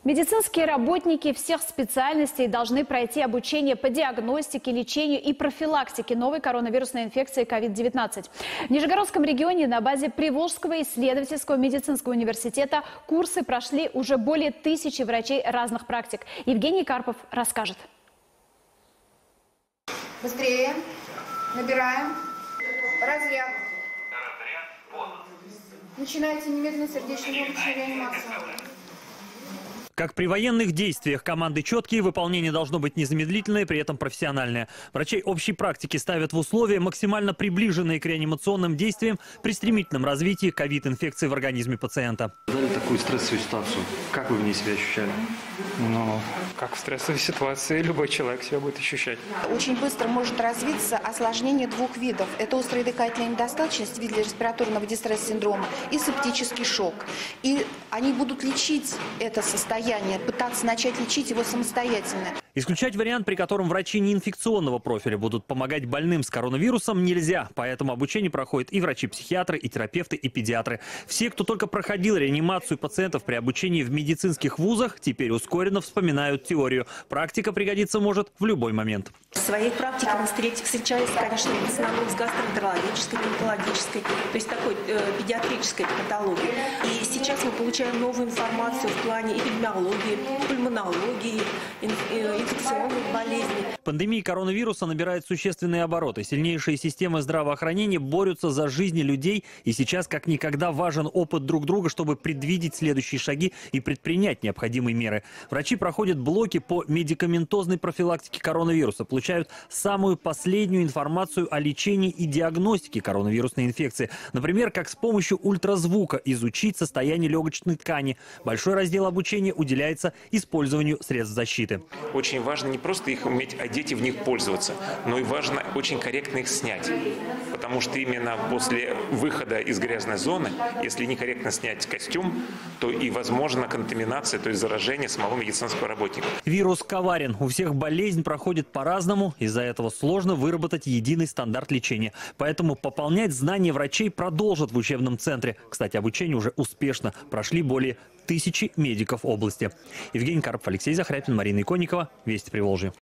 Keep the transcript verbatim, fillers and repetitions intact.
Медицинские работники всех специальностей должны пройти обучение по диагностике, лечению и профилактике новой коронавирусной инфекции ковид девятнадцать. В Нижегородском регионе на базе Приволжского исследовательского медицинского университета курсы прошли уже более тысячи врачей разных практик. Евгений Карпов расскажет. Быстрее. Набираем. Разряд. Начинайте немедленно сердечно-легочную реанимацию. Как при военных действиях, команды четкие, выполнение должно быть незамедлительное, при этом профессиональное. Врачей общей практики ставят в условия, максимально приближенные к реанимационным действиям при стремительном развитии ковид-инфекции в организме пациента. Дали такую стрессовую ситуацию. Как вы в ней себя ощущали? Ну, как в стрессовой ситуации любой человек себя будет ощущать. Очень быстро может развиться осложнение двух видов. Это острая дыхательная недостаточность в виде респираторного дистресс-синдрома и септический шок. И они будут лечить это состояние, пытаться начать лечить его самостоятельно. Исключать вариант, при котором врачи неинфекционного профиля будут помогать больным с коронавирусом, нельзя. Поэтому обучение проходят и врачи-психиатры, и терапевты, и педиатры. Все, кто только проходил реанимацию пациентов при обучении в медицинских вузах, теперь ускоренно вспоминают теорию. Практика пригодиться может в любой момент. В своей практике мы встречались, конечно, в основном с гастроэнтерологической, гинекологической, то есть такой э, педиатрической патологией. И сейчас мы получаем новую информацию в плане эпидемиологии, пульмонологии, инф инфекционных болезней. Пандемия коронавируса набирает существенные обороты. Сильнейшие системы здравоохранения борются за жизни людей. И сейчас как никогда важен опыт друг друга, чтобы предвидеть следующие шаги и предпринять необходимые меры. Врачи проходят блоки по медикаментозной профилактике коронавируса, получают самую последнюю информацию о лечении и диагностике коронавирусной инфекции. Например, как с помощью ультразвука изучить состояние легочной ткани. Большой раздел обучения уделяется использованию средств защиты. Очень важно не просто их уметь одеть и в них пользоваться, но и важно очень корректно их снять. Потому что именно после выхода из грязной зоны, если некорректно снять костюм, то и возможна контаминация, то есть заражение самого медицинского работника. Вирус коварен. У всех болезнь проходит по-разному. Из-за этого сложно выработать единый стандарт лечения. Поэтому пополнять знания врачей продолжат в учебном центре. Кстати, обучение уже успешно. Прошли более тысячи медиков области. Евгений Карпов, Алексей Захряпин, Марина Иконникова. Вести Приволжья.